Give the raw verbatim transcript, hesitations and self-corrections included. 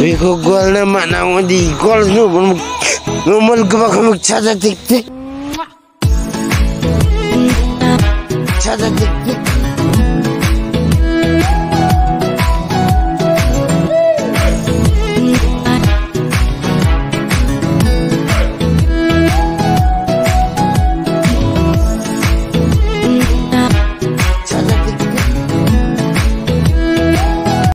Igugol naman ako di gol no normal ka ba ka magtsada tik tik tsada tik tik